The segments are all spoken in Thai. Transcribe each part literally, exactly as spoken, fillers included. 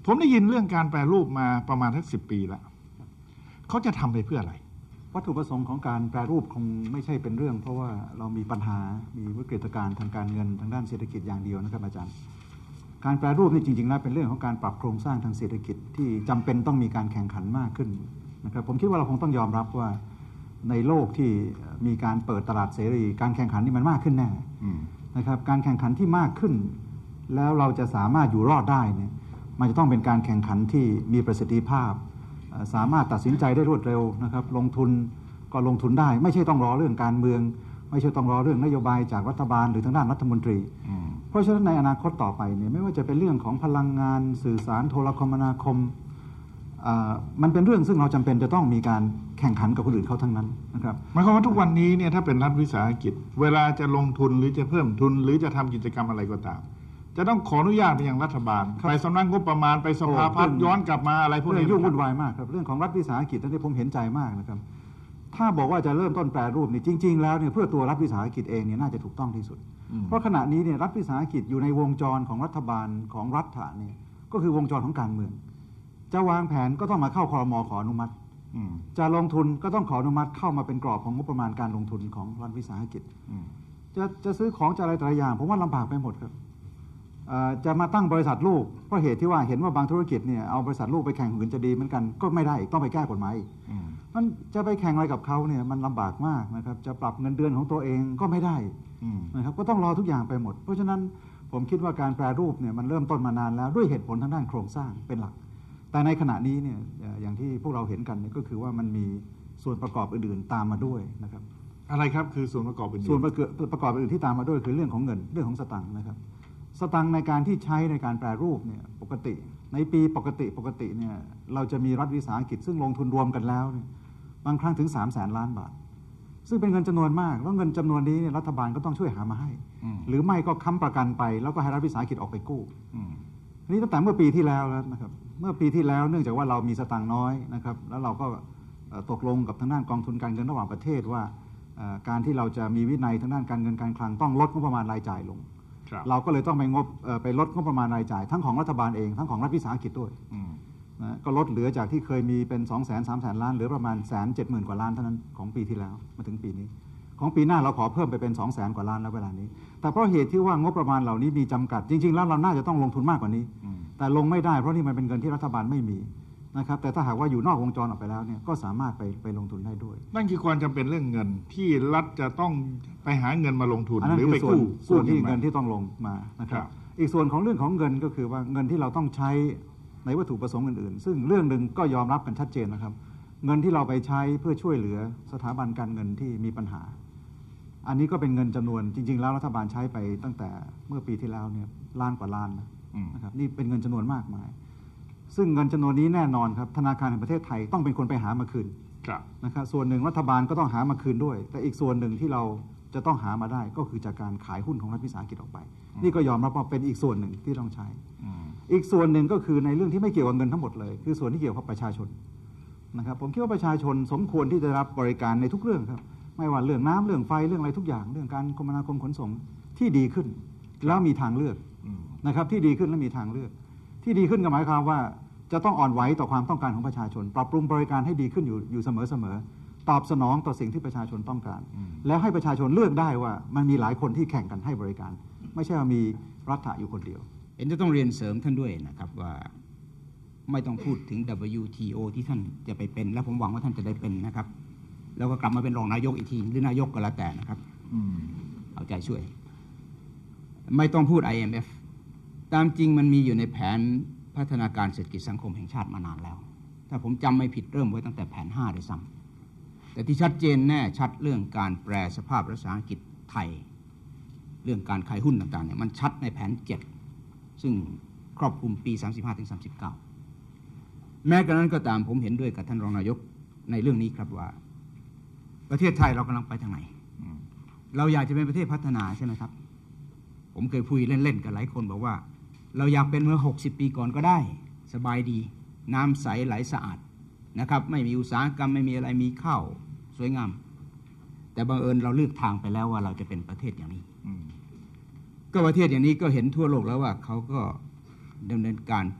ผมได้ยินเรื่องการแปรรูปมาประมาณสักสิบปีแล้วเขาจะทำไปเพื่ออะไรวัตถุประสงค์ของการแปรรูปคงไม่ใช่เป็นเรื่องเพราะว่าเรามีปัญหามีวิกฤตการณ์ทางการเงินทางด้านเศรษฐกิจอย่างเดียวนะครับอาจารย์การแปรรูปนี่จริงๆแล้วเป็นเรื่องของการปรับโครงสร้างทางเศรษฐกิจที่จำเป็นต้องมีการแข่งขันมากขึ้นนะครับผมคิดว่าเราคงต้องยอมรับว่าในโลกที่มีการเปิดตลาดเสรีการแข่งขันนี่มันมากขึ้นแน่นะครับการแข่งขันที่มากขึ้นแล้วเราจะสามารถอยู่รอดได้เนี่ยมันจะต้องเป็นการแข่งขันที่มีประสิทธิภาพสามารถตัดสินใจได้รวดเร็วนะครับลงทุนก็ลงทุนได้ไม่ใช่ต้องรอเรื่องการเมืองไม่ใช่ต้องรอเรื่องนโยบายจากรัฐบาลหรือทางด้านรัฐมนตรีเพราะฉะนั้นในอนาคตต่อไปเนี่ยไม่ว่าจะเป็นเรื่องของพลังงานสื่อสารโทรคมนาคมมันเป็นเรื่องซึ่งเราจำเป็นจะต้องมีการแข่งขันกับคนอื่นเขาทั้งนั้นนะครับหมายความว่าทุกวันนี้เนี่ยถ้าเป็นรัฐวิสาหกิจเวลาจะลงทุนหรือจะเพิ่มทุนหรือจะทำกิจกรรมอะไรก็ตามจะต้องขออนุญาตไปยังรัฐบาลไปสำนักงบประมาณไปสภาพัฒน์ย้อนกลับมาอะไรพวกนี้ยุ่งวุ่นวายมากครับเรื่องของรัฐวิสาหกิจนั่นที่ผมเห็นใจมากนะครับถ้าบอกว่าจะเริ่มต้นแปรรูปนี่จริงๆแล้วเนี่ยเพื่อตัวรัฐวิสาหกิจเองเนี่ยน่าจะถูกต้องที่สุดเพราะขณะนี้เนี่ยรัฐวิสาหกิจอยู่ในวงจรของรัฐบาลของรัฐะเนี่ยก็คือวงจรของการเมืองจะวางแผนก็ต้องมาเข้าครม.ขออนุมัติจะลงทุนก็ต้องขออนุมัติเข้ามาเป็นกรอบของงบประมาณการลงทุนของรัฐวิสาหกิจจะจะซื้อของจะอะไรแต่ละอย่างผมว่าลำบากไปหมดครับจะมาตั้งบริษัทลูกเพราะเหตุที่ว่าเห็นว่าบางธุรกิจเนี่ยเอาบริษัทลูกไปแข่งอื่นจะดีเหมือนกันก็ไม่ได้ต้องไปแก้กฎหมายมันจะไปแข่งอะไรกับเขาเนี่ยมันลำบากมากนะครับจะปรับเงินเดือนของตัวเองก็ไม่ได้นะครับก็ต้องรอทุกอย่างไปหมดเพราะฉะนั้นผมคิดว่าการแปรรูปเนี่ยมันเริ่มต้นมานานแล้วด้วยเหตุผลทางด้านโครงสร้างเป็นหลักแต่ในขณะนี้เนี่ยอย่างที่พวกเราเห็นกันเนี่ยก็คือว่ามันมีส่วนประกอบอื่นๆตามมาด้วยนะครับอะไรครับคือส่วนประกอบอื่นส่วนประกอบอื่นที่ตามมาด้วยคือเรื่องของเงินเรื่องของสตางค์นะครับสตางค์ในการที่ใช้ในการแปรรูปเนี่ยปกติในปีปกติปกติเนี่ยเราจะมีรัฐวิสาหกิจซึ่งลงทุนรวมกันแล้วเนี่ยบางครั้งถึงสามแสนล้านบาทซึ่งเป็นเงินจำนวนมากแล้วเงินจำนวนนี้เนี่ยรัฐบาลก็ต้องช่วยหามาให้หรือไม่ก็ค้ำประกันไปแล้วก็ให้รัฐวิสาหกิจออกไปกู้นี่ตั้งแต่เมื่อปีที่แล้วแล้วนะครับเมื่อปีที่แล้วเนื่องจากว่าเรามีสตางค์น้อยนะครับแล้วเราก็ตกลงกับทางด้านกองทุนการเงินระหว่างประเทศว่าการที่เราจะมีวินัยทางด้านการเงินการคลังต้องลดงบประมาณรายจ่ายลงเราก็เลยต้องไปงบไปลดงบประมาณรายจ่ายทั้งของรัฐบาลเองทั้งของรัฐวิสาหกิจด้วยนะก็ลดเหลือจากที่เคยมีเป็นสองแสนสามแสนล้านเหลือประมาณแสนเจ็ดหมื่นกว่าล้านเท่านั้นของปีที่แล้วมาถึงปีนี้ของปีหน้าเราขอเพิ่มไปเป็นสองแสนกว่าล้านแล้วเวลานี้แต่เพราะเหตุที่ว่างบประมาณเหล่านี้มีจำกัดจริงๆแล้วเราน่าจะต้องลงทุนมากกว่านี้แต่ลงไม่ได้เพราะนี่มันเป็นเงินที่รัฐบาลไม่มีนะครับแต่ถ้าหากว่าอยู่นอกวงจรออกไปแล้วเนี่ยก็สามารถไปไปลงทุนได้ด้วยนั่นคือความจำเป็นเรื่องเงินที่รัฐจะต้องไปหาเงินมาลงทุนหรือไปกู้ส่วนที่เงินที่ต้องลงมานะครับอีกส่วนของเรื่องของเงินก็คือว่าเงินที่เราต้องใช้ในวัตถุประสงค์อื่นๆซึ่งเรื่องหนึ่งก็ยอมรับกันชัดเจนนะครับเงินที่เราไปใช้เพื่อช่วยเหลือสถาบันการเงินที่มีปัญหาอันนี้ก็เป็นเงินจำนวนจริงๆแล้วรัฐบาลใช้ไปตั้งแต่เมื่อปีที่แล้วเนี่ยล้านกว่าล้านนะครับนี่เป็นเงินจำนวนมากมายซึ่งเงินจำนวนนี้แน่นอนครับธนาคารแห่งประเทศไทยต้องเป็นคนไปหามาคืนนะครับส่วนหนึ่งรัฐบาลก็ต้องหามาคืนด้วยแต่อีกส่วนหนึ่งที่เราจะต้องหามาได้ก็คือจากการขายหุ้นของรัฐวิสาหกิจออกไปนี่ก็ยอมรับว่าเป็นอีกส่วนหนึ่งที่ต้องใช้อีกส่วนหนึ่งก็คือในเรื่องที่ไม่เกี่ยวกับเงินทั้งหมดเลยคือส่วนที่เกี่ยวกับประชาชนนะครับผมคิดว่าประชาชนสมควรที่จะรับบริการในทุกเรื่องครับไม่ว่าเรื่องน้ำเรื่องไฟเรื่องอะไรทุกอย่างเรื่องการคมนาคมขนส่งที่ดีขึ้นแล้วมีทางเลือกนะครับที่ดีขึ้นและมีทางเลือกที่ดีขึ้นก็หมายความว่าจะต้องอ่อนไหวต่อความต้องการของประชาชนปรับปรุงบริการให้ดีขึ้นอยู่อยู่เสมอๆตอบสนองต่อสิ่งที่ประชาชนต้องการแล้วให้ประชาชนเลือกได้ว่ามันมีหลายคนที่แข่งกันให้บริการไม่ใช่ว่ามีรัฐะอยู่คนเดียวเอ็นจะต้องเรียนเสริมท่านด้วยนะครับว่าไม่ต้องพูดถึง ดับเบิลยู ที โอ ที่ท่านจะไปเป็นและผมหวังว่าท่านจะได้เป็นนะครับแล้วก็กลับมาเป็นรองนายกอีกทีหรือนายกก็แล้วแต่นะครับเอาใจช่วยไม่ต้องพูด ไอ เอ็ม เอฟ ตามจริงมันมีอยู่ในแผนพัฒนาการเศรษฐกิจสังคมแห่งชาติมานานแล้วถ้าผมจำไม่ผิดเริ่มไว้ตั้งแต่แผนห้าด้วยซ้ำแต่ที่ชัดเจนแน่ชัดเรื่องการแปรสภาพรัฐวิสาหกิจไทยเรื่องการขายหุ้นต่างๆเนี่ยมันชัดในแผนเจ็ดซึ่งครอบคลุมปีสามสิบห้าถึงสามสิบเก้าแม้กระนั้นก็ตามผมเห็นด้วยกับท่านรองนายกในเรื่องนี้ครับว่าประเทศไทยเรากำลังไปทางไหนเราอยากจะเป็นประเทศพัฒนาใช่ไหมครับผมเคยคุยเล่นๆกับหลายคนบอกว่าเราอยากเป็นเมื่อหกสิบปีก่อนก็ได้สบายดีน้ำใสไหลสะอาดนะครับไม่มีอุตสาหกรรมไม่มีอะไรมีข้าวสวยงามแต่บังเอิญเราเลือกทางไปแล้วว่าเราจะเป็นประเทศอย่างนี้ก็ประเทศอย่างนี้ก็เห็นทั่วโลกแล้วว่าเขาก็ดำเนินการ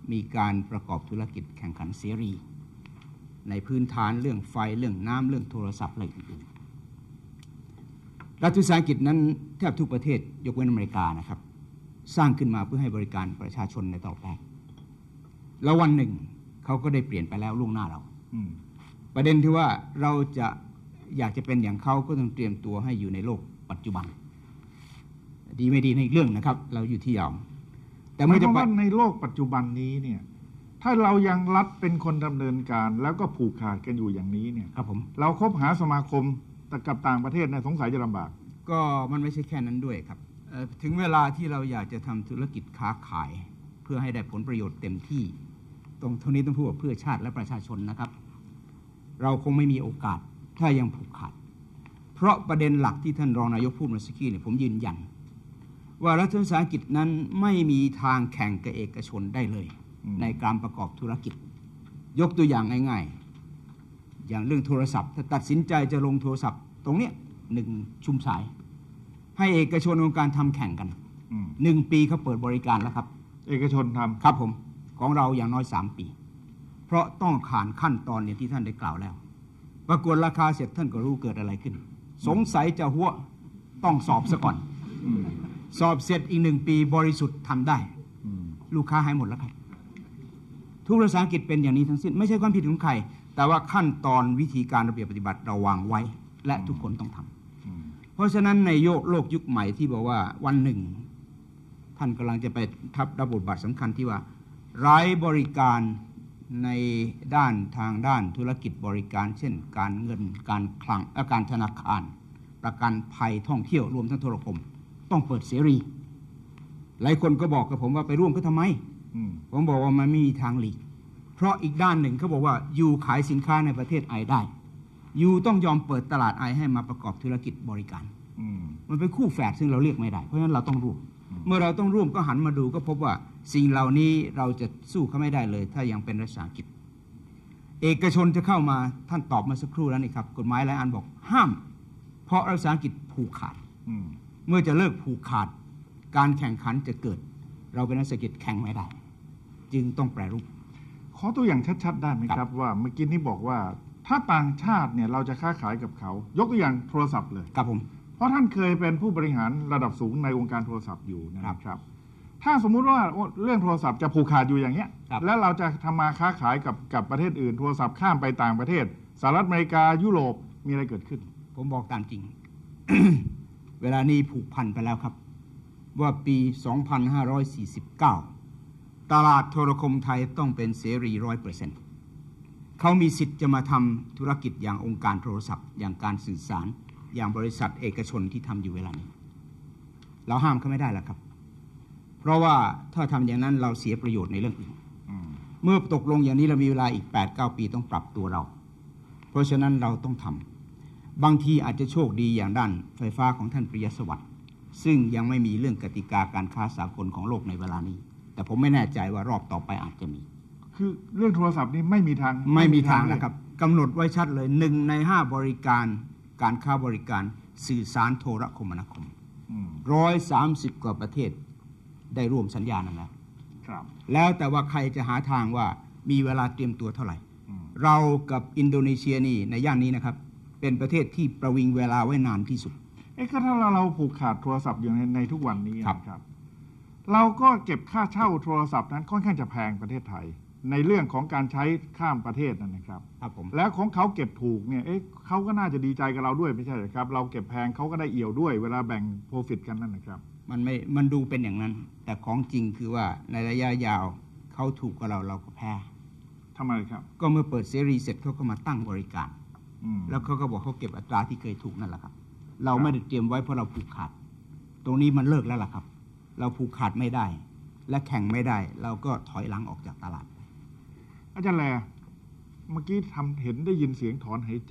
มีการประกอบธุรกิจแข่งขันเสรีในพื้นฐานเรื่องไฟเรื่องน้ำเรื่องโทรศัพท์อะไรอื่นๆรัฐวิสาหกิจนั้นแทบทุกประเทศยกเว้นอเมริกานะครับสร้างขึ้นมาเพื่อให้บริการประชาชนในตอนแรกแล้ววันหนึ่งเขาก็ได้เปลี่ยนไปแล้วล่วงหน้าเราประเด็นที่ว่าเราจะอยากจะเป็นอย่างเขาก็ต้องเตรียมตัวให้อยู่ในโลกปัจจุบันดีไม่ดีในอีกเรื่องนะครับเราอยู่ที่ยาวแต่เมื่อจะไปในโลกปัจจุบันนี้เนี่ยถ้าเรายังรัฐเป็นคนดำเนินการแล้วก็ผูกขาดกันอยู่อย่างนี้เนี่ยครับผมเราคบหาสมาคมกับต่างประเทศเนี่ยสงสัยจะลำบากก็มันไม่ใช่แค่นั้นด้วยครับถึงเวลาที่เราอยากจะทำธุรกิจค้าขายเพื่อให้ได้ผลประโยชน์เต็มที่ตรงเท่านี้ต้องพูดว่าเพื่อชาติและประชาชนนะครับเราคงไม่มีโอกาสถ้ายังผูกขาดเพราะประเด็นหลักที่ท่านรองนายกพูดเมื่อสักครู่เนี่ยผมยืนยันว่ารัฐวิสาหกิจนั้นไม่มีทางแข่งกับเอกชนได้เลยในการประกอบธุรกิจยกตัวอย่างง่ายๆอย่างเรื่องโทรศัพท์ถ้าตัดสินใจจะลงโทรศัพท์ตรงเนี้ยหนึ่งชุมสายให้เอกชนองค์การทำแข่งกันหนึ่งปีเขาเปิดบริการแล้วครับเอกชนทำครับผมของเราอย่างน้อยสามปีเพราะต้องผ่านขั้นตอนเนี่ยที่ท่านได้กล่าวแล้วประกวดราคาเสร็จท่านก็รู้เกิดอะไรขึ้นสงสัยจะหัวต้องสอบซะก่อนสอบเสร็จอีกหนึ่งปีบริสุทธิ์ทำได้ลูกค้าหายหมดแล้วครับทุกรัฐวิสาหกิจเป็นอย่างนี้ทั้งสิ้นไม่ใช่ความผิดของใครแต่ว่าขั้นตอนวิธีการระเบียบปฏิบัติเราวางไว้และทุกคนต้องทำเพราะฉะนั้นในโลกโลกยุคใหม่ที่บอกว่าวันหนึ่งท่านกำลังจะไปทับรับบทบาทสำคัญที่ว่าไร้บริการในด้านทางด้านธุรกิจบริการเช่นการเงินการคลังการธนาคารประกันภัยท่องเที่ยวรวมทั้งโทรคมต้องเปิดเสรีหลายคนก็บอกกับผมว่าไปร่วมก็ทำไมผมบอกว่ามันไม่มีทางหลีกเพราะอีกด้านหนึ่งเขาบอกว่ายูขายสินค้าในประเทศไอได้ยูต้องยอมเปิดตลาดไอให้มาประกอบธุรกิจบริการมันเป็นคู่แฝดซึ่งเราเรียกไม่ได้เพราะฉะนั้นเราต้องร่วมเมื่อเราต้องร่วมก็หันมาดูก็พบว่าสิ่งเหล่านี้เราจะสู้เขาไม่ได้เลยถ้ายังเป็นรัฐวิสาหกิจเอกชนจะเข้ามาท่านตอบมาสักครู่แล้วนี่ครับกฎหมายหลายอันบอกห้ามเพราะรัฐวิสาหกิจผูกขาดเมื่อจะเลิกผูกขาดการแข่งขันจะเกิดเราเป็นรัฐวิสาหกิจแข่งไม่ได้จึงต้องแปรรูปขอตัวอย่างชัดๆได้ไหมครับว่าเมื่อกี้นี้บอกว่าถ้าต่างชาติเนี่ยเราจะค้าขายกับเขายกตัวอย่างโทรศัพท์เลยครับผมเพราะท่านเคยเป็นผู้บริหารระดับสูงในองค์การโทรศัพท์อยู่นะครับถ้าสมมุติว่าเรื่องโทรศัพท์จะผูกขาดอยู่อย่างเงี้ยแล้วเราจะทำมาค้าขายกับกับประเทศอื่นโทรศัพท์ข้ามไปต่างประเทศสหรัฐอเมริกายุโรปมีอะไรเกิดขึ้นผมบอกตามจริง เวลานี้ผูกพันไปแล้วครับว่าปี สองพันห้าร้อยสี่สิบเก้า ตลาดโทรคมไทยต้องเป็นเสรี ร้อยเปอร์เซ็นต์ เขามีสิทธิ์จะมาทำธุรกิจอย่างองค์การโทรศัพท์อย่างการสื่อสารอย่างบริษัทเอกชนที่ทำอยู่เวลานี้เราห้ามเขาไม่ได้แล้วครับเพราะว่าถ้าทำอย่างนั้นเราเสียประโยชน์ในเรื่องอื่นเมื่อตกลงอย่างนี้เรามีเวลาอีก แปดเก้า ปีต้องปรับตัวเราเพราะฉะนั้นเราต้องทำบางทีอาจจะโชคดีอย่างด้านไฟฟ้าของท่านปริยสวัสดิ์ซึ่งยังไม่มีเรื่องกติกาการค้าสากลของโลกในเวลานี้แต่ผมไม่แน่ใจว่ารอบต่อไปอาจจะมีคือเรื่องโทรศัพท์นี้ไม่มีทางไม่มีทางนะครับกำหนดไว้ชัดเลยหนึ่งในห้าบริการการค้าบริการสื่อสารโทรคมนาคมร้อยสามสิบกว่าประเทศได้ร่วมสัญญานั้นแล้วแล้วแต่ว่าใครจะหาทางว่ามีเวลาเตรียมตัวเท่าไหร่เรากับอินโดนีเซียนี่ในย่านนี้นะครับเป็นประเทศที่ประวิงเวลาไว้นานที่สุดเอ๊ะถ้าเราเราผูกขาดโทรศัพท์อยู่ในในทุกวันนี้นะครับเราก็เก็บค่าเช่าโทรศัพท์นั้นค่อนข้างจะแพงประเทศไทยในเรื่องของการใช้ข้ามประเทศนั่นนะครับครับผมแล้วของเขาเก็บถูกเนี่ยเอ๊ะเขาก็น่าจะดีใจกับเราด้วยไม่ใช่หรือครับเราเก็บแพงเขาก็ได้เอี่ยวด้วยเวลาแบ่งโปรฟิตกันนั่นนะครับมันไม่มันดูเป็นอย่างนั้นแต่ของจริงคือว่าในระยะยาวเขาถูกกับเราเราก็แพ้ทำไมครับก็เมื่อเปิดเสรีเสร็จเขาก็มาตั้งบริการแล้วเขาก็บอกเขาเก็บอัตราที่เคยถูกนั่นแหละครับเราไม่ได้เตรียมไว้เพราะเราผูกขาดตรงนี้มันเลิกแล้วล่ะครับเราผูกขาดไม่ได้และแข่งไม่ได้เราก็ถอยหลังออกจากตลาดอาจารย์แลเมื่อกี้ทำเห็นได้ยินเสียงถอนหายใจ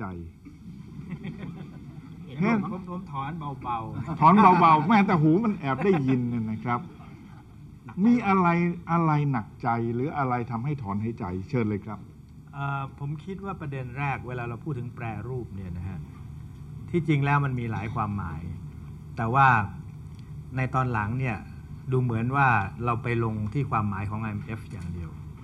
เห็นผมผมถอนเบาๆถอนเบาๆแม้แต่หูมันแอบได้ยินเนี่ยนะครับมีอะไรอะไรหนักใจหรืออะไรทำให้ถอนหายใจเชิญเลยครับผมคิดว่าประเด็นแรกเวลาเราพูดถึงแปรรูปเนี่ยนะฮะที่จริงแล้วมันมีหลายความหมายแต่ว่าในตอนหลังเนี่ยดูเหมือนว่าเราไปลงที่ความหมายของ ไอ เอ็ม เอฟ อย่างเดียว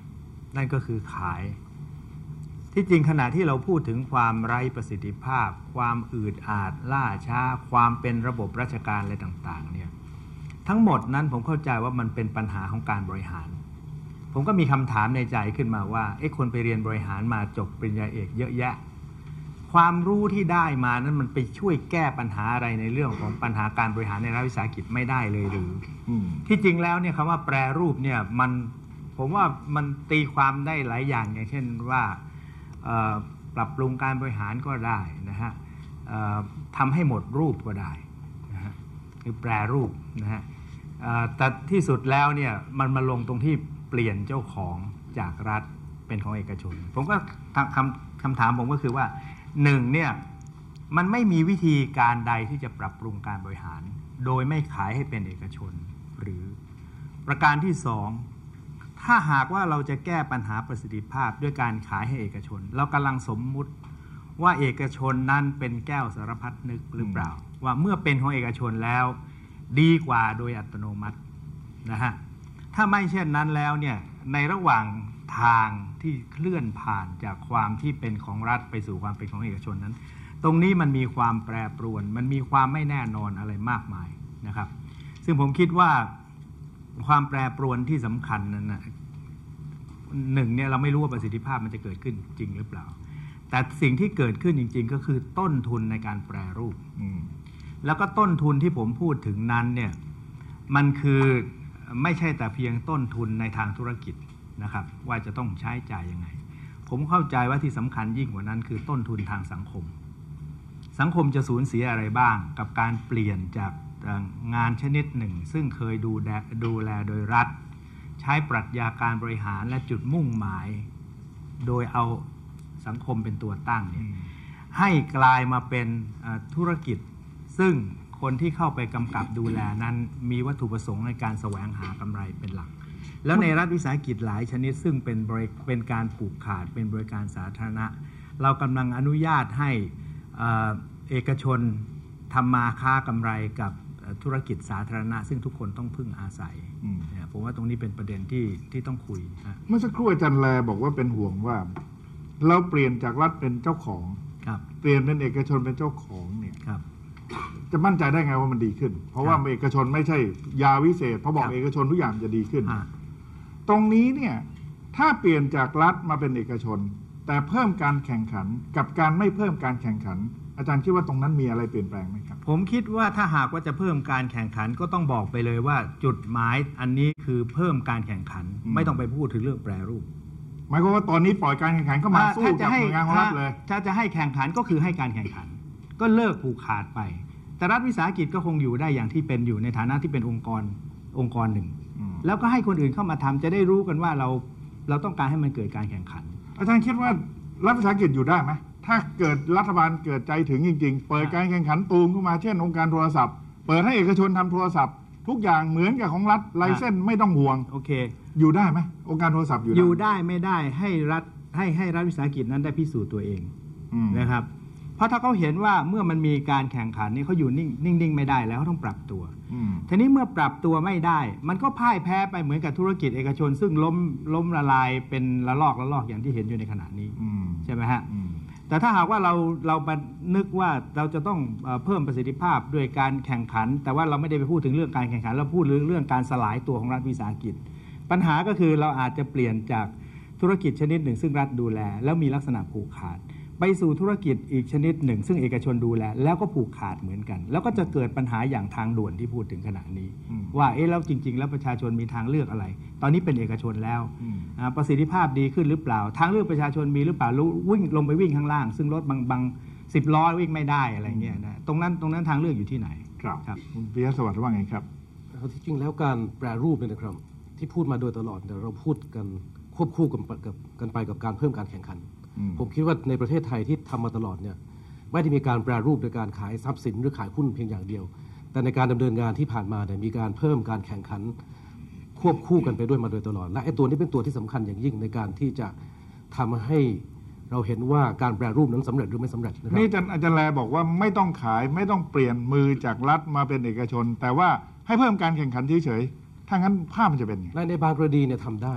นั่นก็คือขายที่จริงขณะที่เราพูดถึงความไร้ประสิทธิภาพความอืดอาดล่าช้าความเป็นระบบราชการอะไรต่างๆเนี่ยทั้งหมดนั้นผมเข้าใจว่ามันเป็นปัญหาของการบริหารผมก็มีคำถามในใจขึ้นมาว่าเอ๊ะคนไปเรียนบริหารมาจบปริญญาเอกเยอะแยะความรู้ที่ได้มานั้นมันไปช่วยแก้ปัญหาอะไรในเรื่องของปัญหาการบริหารในรัฐวิสาหกิจไม่ได้เลยหรือที่จริงแล้วเนี่ยคำว่าแปรรูปเนี่ยมันผมว่ามันตีความได้หลายอย่างอย่างเช่นว่าปรับปรุงการบริหารก็ได้นะฮะทำให้หมดรูปก็ได้นะฮะคือแปรรูปนะฮะแต่ที่สุดแล้วเนี่ยมันมาลงตรงที่เปลี่ยนเจ้าของจากรัฐเป็นของเอกชนผมก็คำคำถามผมก็คือว่าหนึ่งเนี่ยมันไม่มีวิธีการใดที่จะปรับปรุงการบริหารโดยไม่ขายให้เป็นเอกชนหรือประการที่สองถ้าหากว่าเราจะแก้ปัญหาประสิทธิภาพด้วยการขายให้เอกชนเรากำลังสมมุติว่าเอกชนนั้นเป็นแก้วสารพัดนึกหรือเปล่าว่าเมื่อเป็นของเอกชนแล้วดีกว่าโดยอัตโนมัตินะฮะถ้าไม่เช่นนั้นแล้วเนี่ยในระหว่างทางที่เคลื่อนผ่านจากความที่เป็นของรัฐไปสู่ความเป็นของเอกชนนั้นตรงนี้มันมีความแปรปรวนมันมีความไม่แน่นอนอะไรมากมายนะครับซึ่งผมคิดว่าความแปรปรวนที่สำคัญนั้นนะหนึ่งเนี่ยเราไม่รู้ว่าประสิทธิภาพมันจะเกิดขึ้นจริงหรือเปล่าแต่สิ่งที่เกิดขึ้นจริงๆก็คือต้นทุนในการแปรรูปแล้วก็ต้นทุนที่ผมพูดถึงนั้นเนี่ยมันคือไม่ใช่แต่เพียงต้นทุนในทางธุรกิจนะครับว่าจะต้องใช้จ่ายยังไงผมเข้าใจว่าที่สำคัญยิ่งกว่านั้นคือต้นทุนทางสังคมสังคมจะสูญเสียอะไรบ้างกับการเปลี่ยนจากงานชนิดหนึ่งซึ่งเคยดูแลดูแลโดยรัฐใช้ปรัชญาการบริหารและจุดมุ่งหมายโดยเอาสังคมเป็นตัวตั้งเนี่ยให้กลายมาเป็นธุรกิจซึ่งคนที่เข้าไปกำกับดูแลนั้นมีวัตถุประสงค์ในการแสวงหากำไรเป็นหลักแล้วในรัฐวิสาหกิจหลายชนิดซึ่งเป็นบริเป็นการผูกขาดเป็นบริการสาธารณะเรากำลังอนุญาตให้เอกชนทำมาค้ากำไรกับธุรกิจสาธารณะซึ่งทุกคนต้องพึ่งอาศัยผมว่าตรงนี้เป็นประเด็นที่ที่ต้องคุยเมื่อสักครู่อาจารย์แลบอกว่าเป็นห่วงว่าเราเปลี่ยนจากรัฐเป็นเจ้าของเปลี่ยนเป็นเอกชนเป็นเจ้าของเนี่ยจะมั่นใจได้ไงว่ามันดีขึ้นเพราะว่าเอกชนไม่ใช่ยาวิเศษพอบอกเอกชนทุกอย่างจะดีขึ้นตรงนี้เนี่ยถ้าเปลี่ยนจากรัฐมาเป็นเอกชนแต่เพิ่มการแข่งขันกับการไม่เพิ่มการแข่งขันอาจารย์คิดว่าตรงนั้นมีอะไรเปลี่ยนแปลงไหมครับผมคิดว่าถ้าหากว่าจะเพิ่มการแข่งขันก็ต้องบอกไปเลยว่าจุดหมายอันนี้คือเพิ่มการแข่งขันไม่ต้องไปพูดถึงเรื่องแปรรูปหมายความว่าตอนนี้ปล่อยการแข่งขันเข้ามาสู้กับหน่วยงานของรัฐเลยถ้าจะให้แข่งขันก็คือให้การแข่งขันก็เลิกผูกขาดไปแต่รัฐวิสาหกิจก็คงอยู่ได้อย่างที่เป็นอยู่ในฐานะที่เป็นองค์กรองค์กรหนึ่งแล้วก็ให้คนอื่นเข้ามาทำจะได้รู้กันว่าเราเราต้องการให้มันเกิดการแข่งขันอาจารย์คิดว่ารัฐวิสาหกิจอยู่ได้ไหมถ้าเกิดรัฐบาลเกิดใจถึงจริงๆเปิดการแข่งขันตูมขึ้นมาเช่นองค์การโทรศัพท์เปิดให้เอกชนทำโทรศัพท์ทุกอย่างเหมือนกับของรัฐไลเซนส์ไม่ต้องห่วงโอเคอยู่ได้ไหมองค์การโทรศัพท์อยู่อยู่ได้ไม่ได้ให้รัฐให้ให้รัฐวิสาหกิจนั้นได้พิสูจน์ตัวเองนะครับเพราะถ้าเขาเห็นว่าเมื่อมันมีการแข่งขันนี่เขาอยู่นิ่งนิ่งๆไม่ได้แล้วเขาต้องปรับตัวทีนี้เมื่อปรับตัวไม่ได้มันก็พ่ายแพ้ไปเหมือนกับธุรกิจเอกชนซึ่งล้มล้มละลายเป็นละลอกละลอกอย่างที่เห็นอยู่ในขณะนี้ใช่ไหมฮะแต่ถ้าหากว่าเราเราไปนึกว่าเราจะต้องเพิ่มประสิทธิภาพด้วยการแข่งขันแต่ว่าเราไม่ได้ไปพูดถึงเรื่องการแข่งขันเราพูดเรื่องการสลายตัวของรัฐวิสาหกิจปัญหาก็คือเราอาจจะเปลี่ยนจากธุรกิจชนิดหนึ่งซึ่งรัฐดูแลแล้วมีลักษณะผูกขาดไปสู่ธุรกิจอีกชนิดหนึ่งซึ่งเอกชนดูแลแล้วก็ผูกขาดเหมือนกันแล้วก็จะเกิดปัญหาอย่างทางด่วนที่พูดถึงขณะนี้ว่าเอ๊ะแล้วจริงๆแล้วประชาชนมีทางเลือกอะไรตอนนี้เป็นเอกชนแล้วประสิทธิภาพดีขึ้นหรือเปล่าทางเลือกประชาชนมีหรือเปล่าวิ่งลงไปวิ่งข้างล่างซึ่งรถบางบางสิบล้อวิ่งไม่ได้อะไรเงี้ยนะตรงนั้นตรงนั้นทางเลือกอยู่ที่ไหนครับครับคุณปิยะสวัสดิ์ว่าไงครับที่จริงแล้วการแปรรูปเนี่ยนะครับที่พูดมาโดยตลอดแต่เราพูดกันควบคู่กันกับกันไปกับการเพิ่มการแข่งขันผมคิดว่าในประเทศไทยที่ทำมาตลอดเนี่ยไม่ได้มีการแปรรูปโดยการขายทรัพย์สินหรือขายหุ้นเพียงอย่างเดียวแต่ในการดำเนินงานที่ผ่านมาเนี่ยมีการเพิ่มการแข่งขันควบคู่กันไปด้วยมาโดยตลอดและไอ้ตัวนี้เป็นตัวที่สำคัญอย่างยิ่งในการที่จะทำให้เราเห็นว่าการแปรรูปนั้นสำเร็จหรือไม่สำเร็จนะครับนี่อาจารย์แลบอกว่าไม่ต้องขายไม่ต้องเปลี่ยนมือจากรัฐมาเป็นเอกชนแต่ว่าให้เพิ่มการแข่งขันเฉยๆถ้างั้นภาพมันจะเป็นไงในบางกรณีเนี่ยทำได้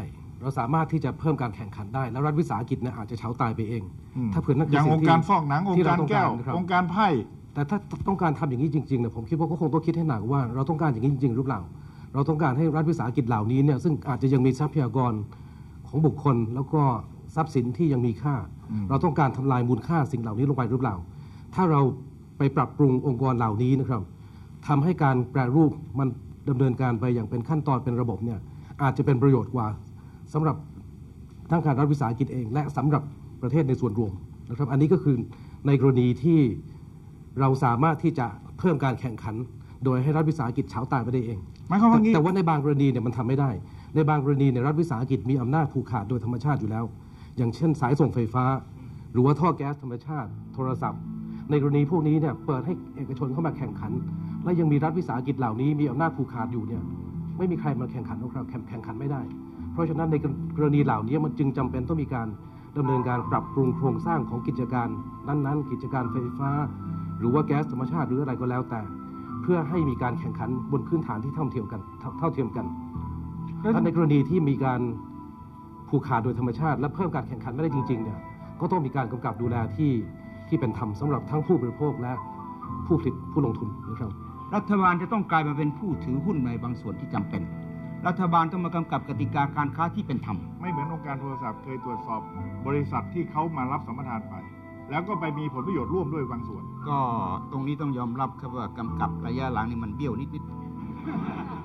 เราสามารถที่จะเพิ่มการแข่งขันได้แล้วรัฐวิสาหกิจเนี่ยอาจจะเฉาตายไปเอง ถ้าเผื่อนั่นอคืย่างสิ่องค์การฟอกหนังองค์การแก้วที่เรต้องค์การไพ่แต่ถ้าต้องการทำอย่างนี้จริงๆเนี่ยผมคิดว่าก็คงต้องคิดให้หนักว่าเราต้องการอย่างนี้จริงๆหรือเปล่าเราต้องการให้รัฐวิสาหกิจเหล่านี้เนี่ยซึ่งอาจจะยังมีทรัพยากรของบุคคลแล้วก็ทรัพย์สินที่ยังมีค่า เราต้องการทำลายมูลค่าสิ่งเหล่านี้ลงไปหรือเปล่าถ้าเราไปปรับปรุงองค์กรเหล่านี้นะครับทำให้การแปรรูปมันดำเนินการไปอย่างเป็นขั้นตอนเป็นระบบเนี่ยอาจจะเป็นประโยชน์กว่าสำหรับทั้งการรัฐวิสาหกิจเองและสำหรับประเทศในส่วนรวมนะครับอันนี้ก็คือในกรณีที่เราสามารถที่จะเพิ่มการแข่งขันโดยให้รัฐวิสาหกิจเฉาตายไปได้เองแต่แต่ว่าในบางกรณีเนี่ยมันทำไม่ได้ในบางกรณีเนี่ยรัฐวิสาหกิจมีอำนาจผูกขาดโดยธรรมชาติอยู่แล้วอย่างเช่นสายส่งไฟฟ้าหรือว่าท่อแก๊สธรรมชาติโทรศัพท์ในกรณีพวกนี้เนี่ยเปิดให้เอกชนเข้ามาแข่งขันและยังมีรัฐวิสาหกิจเหล่านี้มีอำนาจผูกขาดอยู่เนี่ยไม่มีใครมาแข่งขันเราแข่งขันไม่ได้เพราะฉะนั้นในกรณีเหล่านี้มันจึงจำเป็นต้องมีการดำเนินการปรับปรุงโครงสร้างของกิจการนั้นๆกิจการไฟฟ้าหรือว่าแก๊สธรรมชาติหรืออะไรก็แล้วแต่เพื่อให้มีการแข่งขันบนพื้นฐานที่เท่าเทียมกันเท่าเทียมกันและในกรณีที่มีการผูกขาดโดยธรรมชาติและเพิ่มการแข่งขันไม่ได้จริงๆเนี่ยก็ต้องมีการกำกับดูแลที่ที่เป็นธรรมสำหรับทั้งผู้บริโภคและผู้ผลิตผู้ลงทุนนะครับรัฐบาลจะต้องกลายมาเป็นผู้ถือหุ้นในบางส่วนที่จำเป็นรัฐบาลต้องมากำกับกติกาการค้าที่เป็นธรรมไม่เหมือนองค์การโทรศัพท์เคยตรวจสอบบริษัทที่เขามารับสัมปทานไปแล้วก็ไปมีผลประโยชน์ร่วมด้วยบางส่วนก็ตรงนี้ต้องยอมรับครับว่ากำกับระยะหลังนี่มันเบี้ยวนิดๆ